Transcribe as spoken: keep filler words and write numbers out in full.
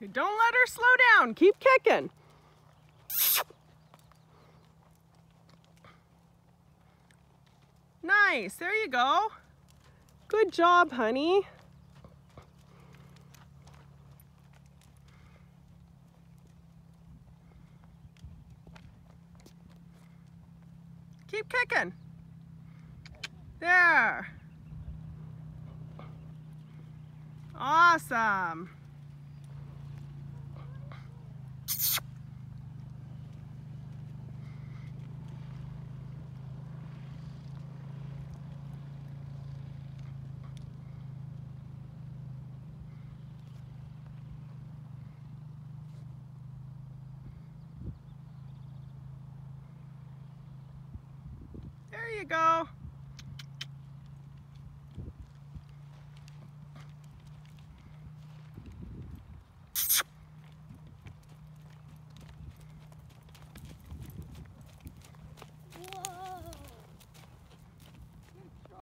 Don't let her slow down. Keep kicking. Nice. There you go. Good job, honey. Keep kicking. There. Awesome. There you go.